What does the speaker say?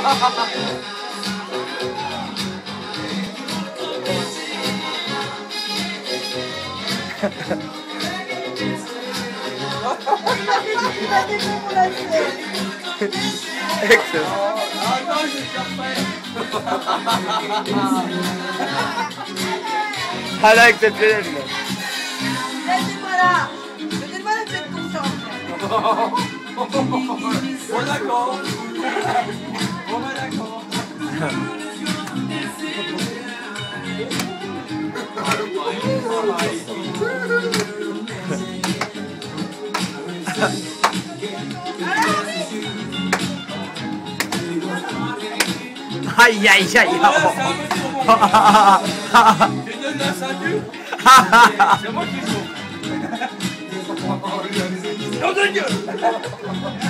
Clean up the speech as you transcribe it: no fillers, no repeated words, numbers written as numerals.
Excellent. Hala exceptionnel. Laissez-moi là. Donnez-moi la tête consciente. Bon d'accord. Bon bah d'accord. Aïe aïe aïe. Tu donnes la ceinture. C'est moi qui joue. Nom de Dieu.